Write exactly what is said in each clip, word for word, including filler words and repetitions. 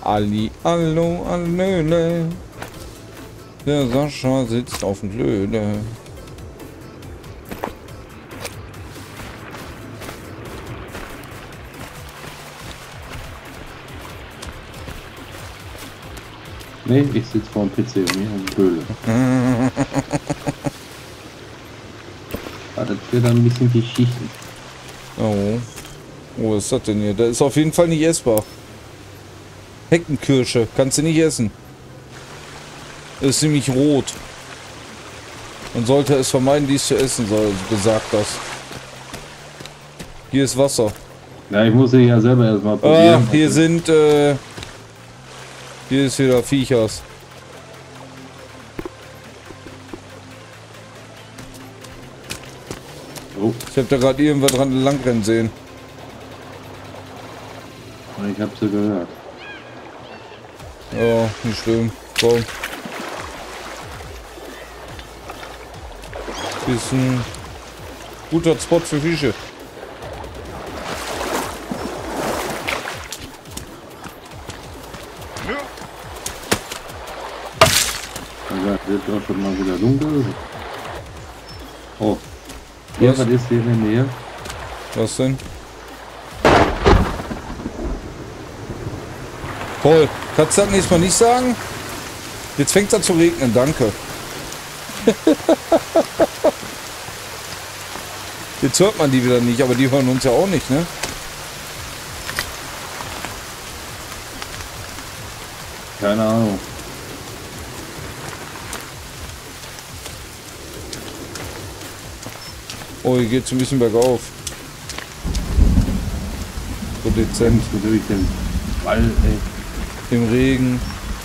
Ali, allo, allöle. Der Sascha sitzt auf dem Glöde. Nee, ich sitze vor dem P C und mir um die Höhle. Ah, das wird dann ein bisschen Geschichten. Oh. Oh, was ist das denn hier? Das ist auf jeden Fall nicht essbar. Heckenkirsche. Kannst du nicht essen. Ist nämlich rot. Man sollte es vermeiden, dies zu essen, soll besagt das. Hier ist Wasser. Ja, ich muss sie ja selber erstmal Ah, probieren. hier sind, äh... Hier ist wieder Viechers. Oh, Ich hab da gerade irgendwas dran langrennen sehen. ich hab sie gehört. Ja, nicht schlimm. Komm. Ist ein guter Spot für Fische. Also, wird doch schon mal wieder dunkel. Oh, hier, Was? was ist hier in der Nähe? Was denn? Paul, kannst du das nächstes Mal nicht sagen? Jetzt fängt es an zu regnen, danke. Jetzt hört man die wieder nicht, aber die hören uns ja auch nicht, ne? Keine Ahnung. Oh, hier geht's ein bisschen bergauf. So dezent. Wo durch den Wald, ey. Im Regen.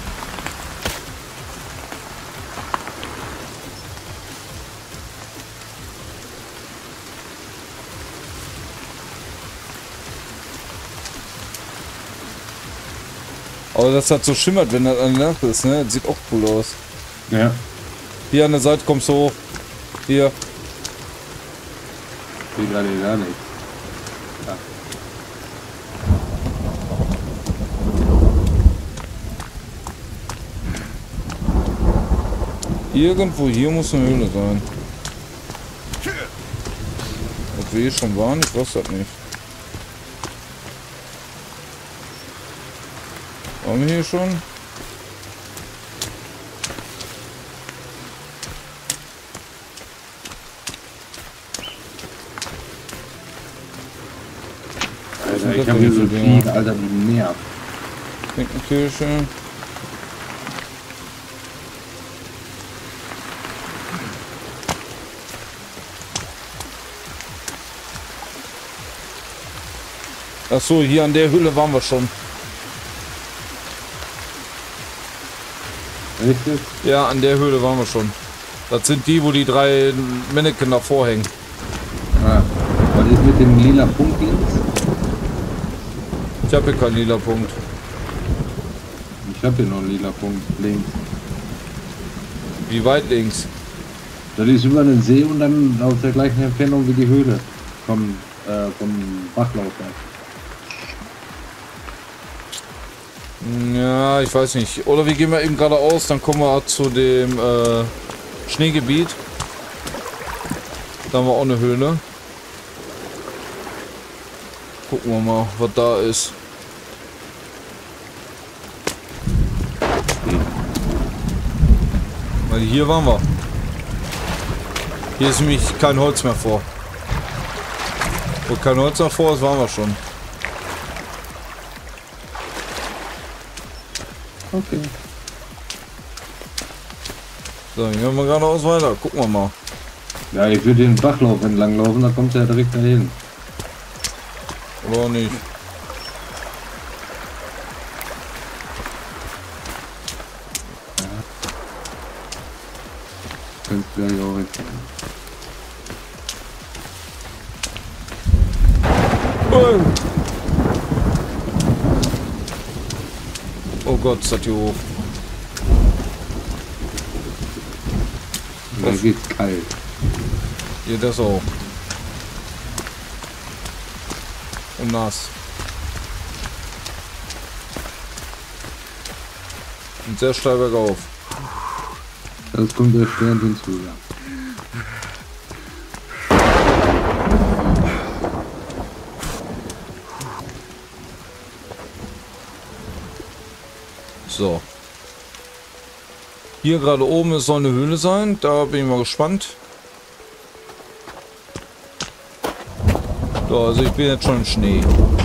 Aber das hat so schimmert, wenn das an der Nacht ist, ne? Das sieht auch cool aus. Ja. Hier an der Seite kommst du hoch. Hier. Ich sehe gerade gar nicht. Ja. Irgendwo hier muss eine Höhle sein. Ob wir hier schon waren, ich weiß das nicht. Waren wir hier schon? Alter, ich habe hier so viel, Alter, wie nervt. Heckenkirche. Ach so, hier an der Höhle waren wir schon. Richtig? Ja, an der Höhle waren wir schon. Das sind die, wo die drei Mannequin davor hängen. Ah, was ist mit dem lila Punkt links? Ich habe hier keinen lila Punkt. Ich habe hier noch einen lila Punkt links. Wie weit links? Das ist über den See und dann auf der gleichen Entfernung wie die Höhle vom, äh, vom Bachlauf. Ja, ich weiß nicht. Oder wir gehen mal eben geradeaus, dann kommen wir zu dem äh, Schneegebiet. Da haben wir auch eine Höhle. Gucken wir mal, was da ist. Weil hier waren wir. Hier ist nämlich kein Holz mehr vor. Wo kein Holz mehr vor ist, waren wir schon. Okay. So, hier gehen wir geradeaus weiter. Gucken wir mal. Ja, ich würde den Bachlauf entlang laufen, da kommt er ja direkt dahin. Oder auch nicht. Könntest du gleich auch weg. Oh Gott, ist das hier hoch. Da geht's kalt. Hier das auch. Und nass. Und sehr steil bergauf. Das kommt erschwerend hinzu, ja. So. Hier gerade oben es soll eine Höhle sein. Da bin ich mal gespannt. So, also ich bin jetzt schon im Schnee.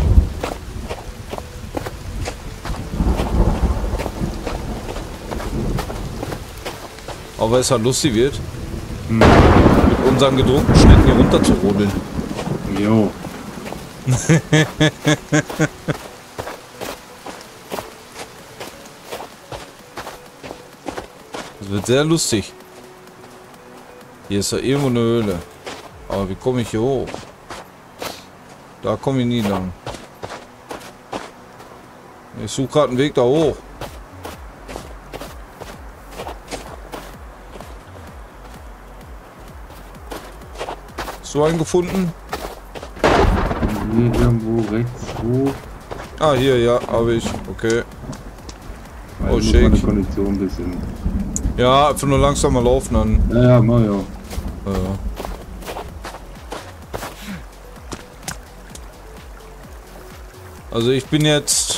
Aber es halt lustig wird, hm. mit unseren gedruckten Schnitten hier runter zu rodeln. Jo. Das wird sehr lustig. Hier ist ja irgendwo eine Höhle. Aber wie komme ich hier hoch? Da komme ich nie lang. Ich suche gerade einen Weg da hoch. Hast du einen gefunden? Hier irgendwo rechts hoch. Ah, hier, ja, habe ich. Okay. Also oh, shake. Meine Kondition ein bisschen. Ja, einfach nur langsam mal laufen dann. Ja, ja, mach ja. Ja. Also ich bin jetzt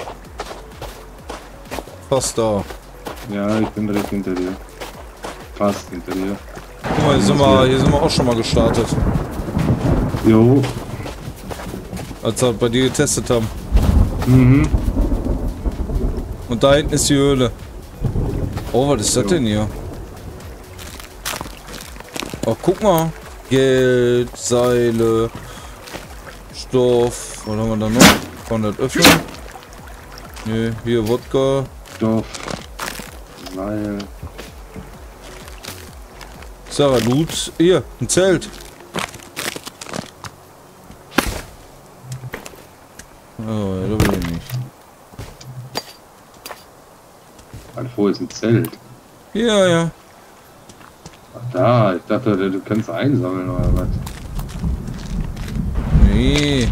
fast da. Ja, ich bin direkt hinter dir. Fast hinter dir. Guck mal, hier sind wir, hier sind wir auch schon mal gestartet. Jo. Als wir bei dir getestet haben. Mhm. Und da hinten ist die Höhle. Oh, was ist das denn hier? Oh, guck mal. Geld, Seile, Stoff. Was haben wir da noch? Kann das öffnen? Ne, hier Wodka. Stoff. Seil. Sarah, Loot. Hier, ein Zelt. Oh, ja, da will ich nicht. Halt vor ist ein Zelt. Ja, ja. Ach da, ich dachte, du kannst einsammeln oder was. Nee.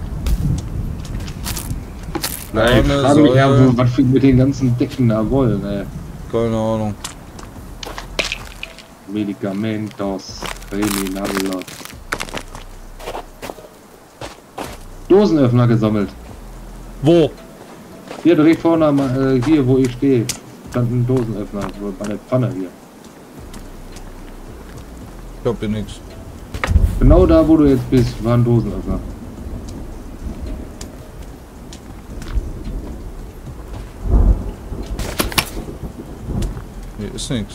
Nein, ich Arme, frage mich ja, Säule. wo- was wir mit den ganzen Decken da wollen, ey. Keine Ahnung. Medikamentos, Criminalos. Dosenöffner gesammelt. Wo? Hier direkt vorne, am, äh, hier wo ich stehe, stand ein Dosenöffner, so bei der Pfanne hier. Ich hab hier nichts. Genau da, wo du jetzt bist, war ein Dosenöffner. Hier ist nichts.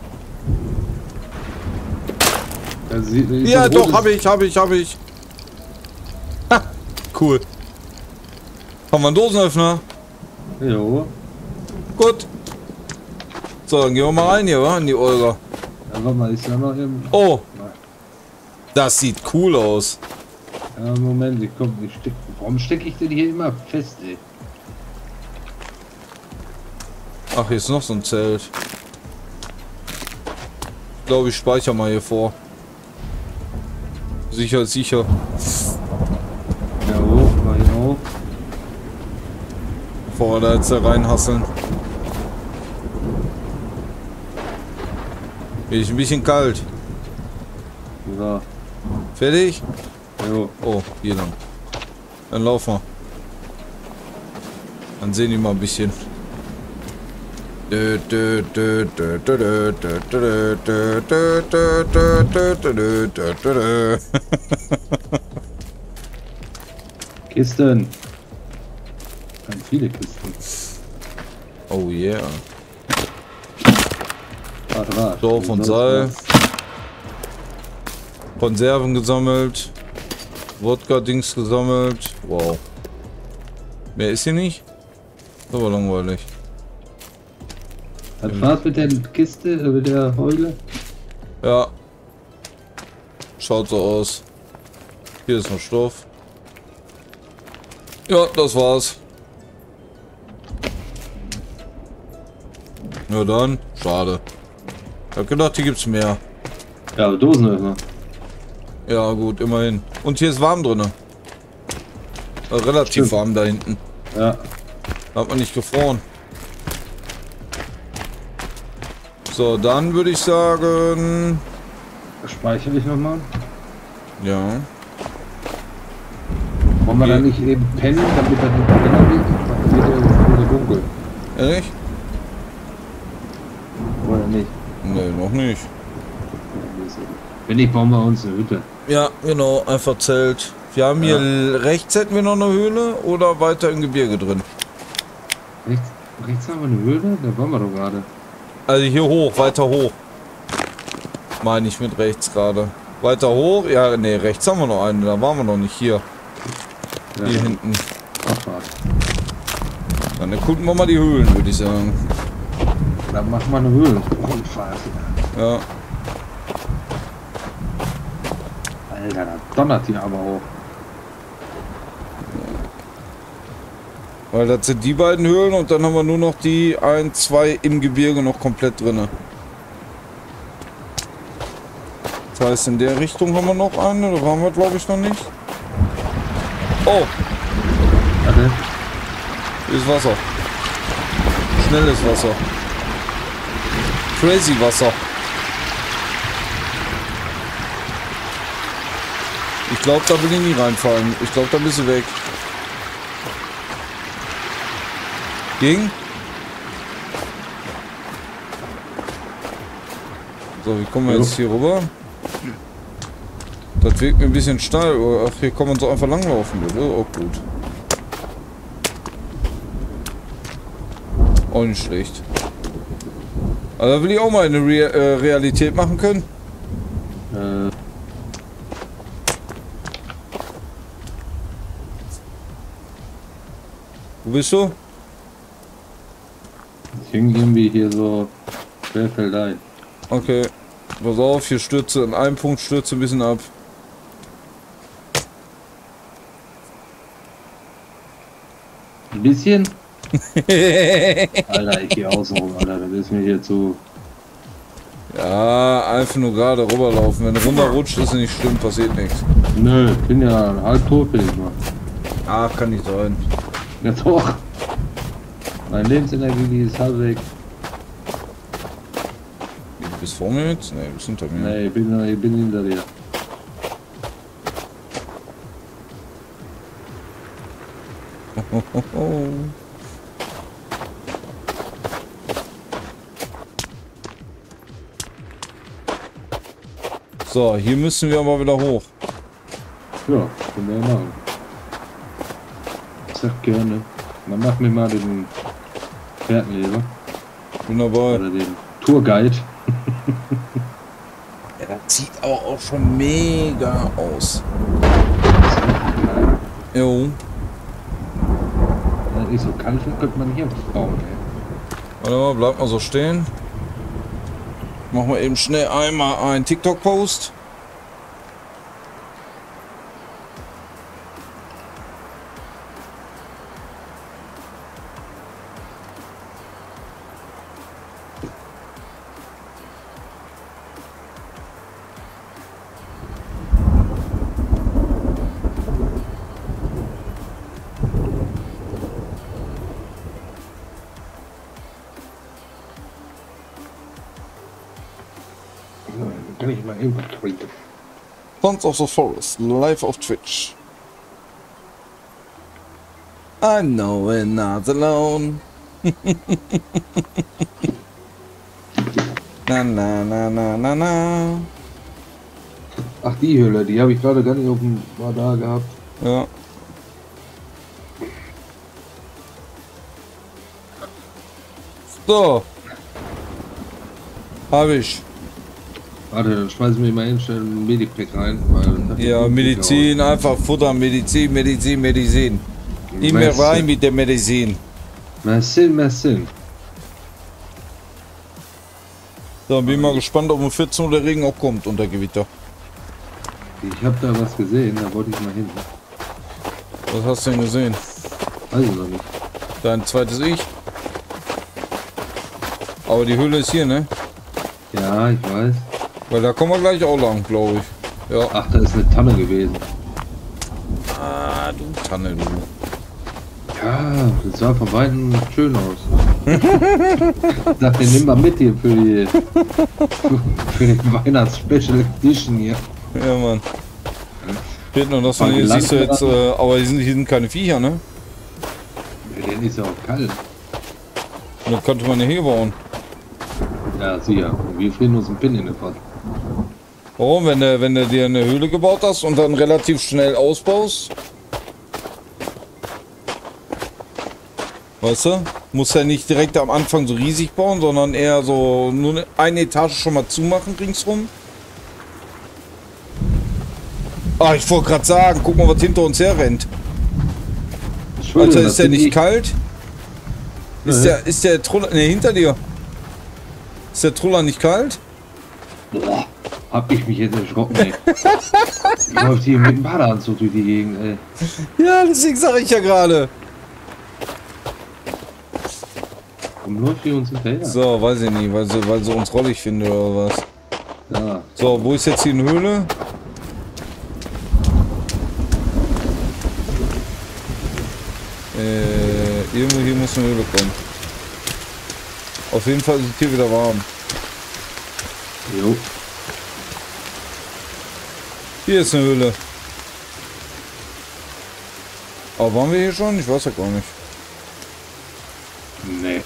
Da sieht- ist Ja, ein doch, rotes- habe ich, habe ich, habe ich. Ha, cool. Haben wir einen Dosenöffner? Jo. Gut. So, dann gehen wir mal rein hier, wa? In die Olga. Ja, warte mal, ist ja noch im... Oh, das sieht cool aus. Ja, Moment, ich komm, ich steck, warum stecke ich denn hier immer fest, ey? Ach, hier ist noch so ein Zelt. Ich glaube, ich speichere mal hier vor. Sicher, sicher. Ja, hoch, mal hier hoch. Bevor wir da jetzt da reinhasseln. Bin ich ein bisschen kalt. So, Fertig? jo. Oh, hier lang. Dann laufen wir. Dann sehen die mal ein bisschen. Kisten. Ganz viele Kisten. Oh yeah. Warte, warte. Dorf und Seil. Konserven gesammelt. Wodka-Dings gesammelt. Wow. Mehr ist hier nicht? Das war langweilig. Hat Spaß mit der Kiste, äh, mit der Heule? Ja. Schaut so aus. Hier ist noch Stoff. Ja, das war's. Na dann, schade. Ich hab gedacht, hier gibt's mehr. Ja, Dosenöffner. Ja gut, immerhin. Und hier ist warm drinne. Äh, relativ Stimmt. warm da hinten. Ja. Da hat man nicht gefroren. So, dann würde ich sagen... Das speichere ich nochmal. Ja. Wollen wir Okay. dann nicht eben pennen, damit das nicht heller wird? Dann wird ja jetzt wieder dunkel. Ehrlich? Oder nicht? Nee, noch nicht. Wenn nicht, bauen wir uns eine Hütte. Ja, genau, einfach Zelt. Wir haben hier ja. Rechts hätten wir noch eine Höhle oder weiter im Gebirge drin? Rechts, rechts haben wir eine Höhle? Da waren wir doch gerade. Also hier hoch, weiter hoch. Meine ich mit rechts gerade. Weiter hoch? Ja, nee, rechts haben wir noch eine, da waren wir noch nicht hier. Ja, hier hinten. Abfahrt. Dann erkunden wir mal die Höhlen, würde ich sagen. Dann machen wir eine Höhlenrundfahrt. Ja. Alter, da donnert die aber hoch. Weil das sind die beiden Höhlen und dann haben wir nur noch die ein, zwei im Gebirge noch komplett drin. Das heißt, in der Richtung haben wir noch eine, da waren wir glaube ich noch nicht. Oh! Warte. Hier ist Wasser. Schnelles Wasser. Crazy Wasser. Ich glaube, da will ich nie reinfallen. Ich glaube, da bist du weg. Ging? So, wie kommen wir jetzt hier rüber? Das wirkt mir ein bisschen steil. Ach, hier kann man so einfach langlaufen, oder? Auch gut. Auch nicht schlecht. Aber da will ich auch mal eine Re äh, Realität machen können. Äh. Wo bist du? Ich hing irgendwie hier so querfeldein. Okay. Pass auf, hier stürze an einem Punkt stürze ein bisschen ab. Ein bisschen? Alter, ich geh außen rum, Alter, das ist mir hier zu... Ja, einfach nur gerade rüberlaufen. Wenn du runterrutscht, ist nicht schlimm, passiert nichts. Nö, ich bin ja halb tot, bin ich mal. Ach, kann nicht sein. Ja doch. Meine Lebensenergie, die ist halb weg. Du bist vor mir jetzt? Nee, du bist hinter mir. Nee, ich bin, ich bin hinter dir. Oh, oh, oh. So, hier müssen wir aber wieder hoch. Ja, können wir machen. Sag gerne. Dann mach mir mal den Fährtenleber. Bin dabei. Oder den Tourguide. Ja, das sieht aber auch schon mega aus. Jo. Wenn es nicht so kalt wird, könnte man hier was bauen, ey. Warte mal, bleib mal so stehen. Machen wir eben schnell einmal einen TikTok-Post. Kann ich mal eben was trinken? Sons of the Forest, live auf Twitch. I know we're not alone. Na na na na na na. Ach, die Höhle, die habe ich gerade gar nicht auf dem Radar gehabt. Ja. So. Habe ich. Warte, dann schmeißen wir mal eben schnell ein Medipack rein. Weil Ja, Medizin, einfach Futter, Medizin, Medizin, Medizin. Immer rein mit der Medizin. Messin, Messin. So, bin mal gespannt, ob um vierzehn Uhr der Regen auch kommt unter Gewitter. Ich habe da was gesehen, da wollte ich mal hin. Was hast du denn gesehen? Weiß ich noch nicht. Dein zweites Ich? Aber die Höhle ist hier, ne? Ja, ich weiß. Weil da kommen wir gleich auch lang, glaube ich. Ja. Ach, da ist eine Tanne gewesen. Ah, du Tanne, du. Ja, das sah von Weitem schön aus. Ich dachte, nimm mal mit hier für die für den Weihnachts-Special Edition hier. Ja, Mann. Fehlt nur das von hier, siehst du jetzt, äh, aber hier sind, hier sind keine Viecher, ne? Ja, der ist ja auch kalt. Da könnte man ja hier bauen. Ja, sicher. Wir frieren uns einen Pin in den Pfad. Warum? Wenn du, wenn du dir eine Höhle gebaut hast und dann relativ schnell ausbaust. Weißt du? Musst ja nicht direkt am Anfang so riesig bauen, sondern eher so nur eine Etage schon mal zumachen ringsrum. Ah, ich wollte gerade sagen, guck mal, was hinter uns her rennt. Alter, ist der nicht kalt? Ist der, ist der Troller, ne, hinter dir. Ist der Troller nicht kalt? Boah, hab ich mich jetzt erschrocken, ey. Läuft hier mit dem Badeanzug durch die Gegend, ey. Ja, deswegen sage ich ja gerade. Warum läuft hier uns hinterher? So, weiß ich nicht, weil sie, weil sie uns rollig finden oder was. Ja. So, wo ist jetzt hier eine Höhle? Äh, irgendwo hier muss eine Höhle kommen. Auf jeden Fall ist es hier wieder warm. Jo. Hier ist eine Höhle. Aber waren wir hier schon? Ich weiß ja gar nicht. Nee.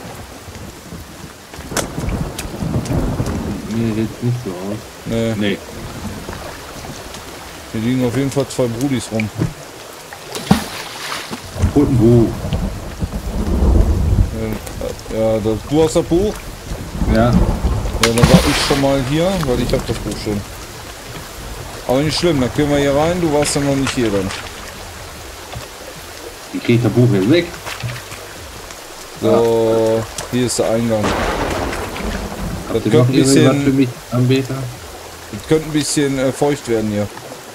Mir jetzt nicht so aus. Nee. Nee. Hier liegen auf jeden Fall zwei Brudis rum. Und wo? Ja, das, du hast das Buch? Ja. Ja, dann war ich schon mal hier, weil ich hab das Buch schon. Aber nicht schlimm, dann können wir hier rein, du warst dann noch nicht hier dann. Ich krieg das Buch jetzt weg. So, ja. Hier ist der Eingang. Habt Das ihr noch könnte ein irgendwas für bisschen, mich, Anbeter? das könnte ein bisschen äh, feucht werden hier.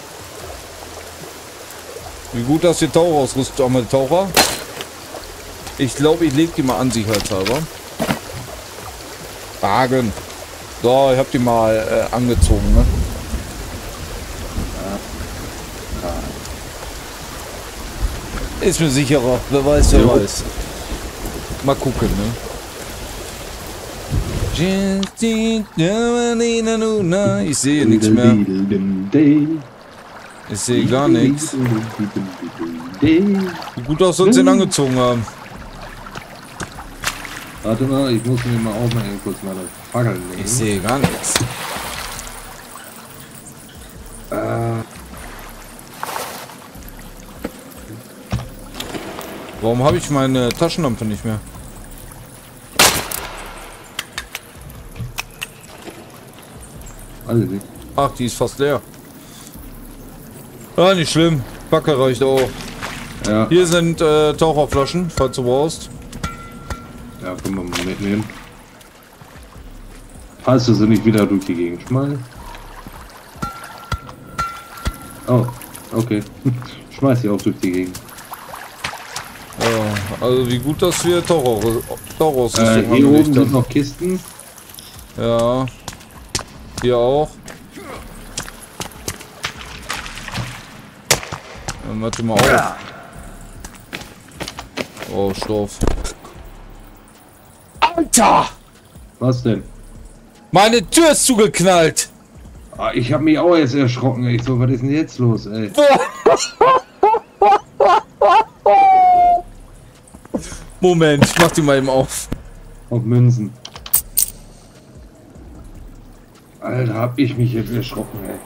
Wie gut, dass wir Taucher ausrüstet, auch mal Taucher. Ich glaube, ich lege die mal an, sicherheitshalber. Wagen. So, ich habe die mal äh, angezogen, ne? Ist mir sicherer. Wer weiß, wer Jo. weiß. Mal gucken, ne? Ich sehe nichts mehr. Ich sehe gar nichts. Wie gut, dass wir uns den angezogen haben. Warte mal, ich muss mir mal auch mal kurz meine Fackel nehmen. Ich sehe gar nichts. Äh, Warum habe ich meine Taschenlampe nicht mehr? alles nicht. Ach, die ist fast leer. Ah, nicht schlimm. Backe reicht auch. Ja, Hier sind äh, Taucherflaschen, falls du brauchst. ja, können wir mal mitnehmen. Falls du sie nicht wieder durch die Gegend schmeißt. Oh, okay. Schmeiß sie auch durch die Gegend. Ja, also wie gut, dass wir Taucher, Taucherausrüstung Äh, hier oben angelegt sind haben. noch Kisten. Ja. Hier auch. Dann warte mal auf. Oh, Stoff. Alter! Was denn? Meine Tür ist zugeknallt! Ah, ich habe mich auch jetzt erschrocken. Ich so, was ist denn jetzt los, ey? Moment, ich mach die mal eben auf. Auf Münzen. Alter, hab ich mich jetzt erschrocken, ey.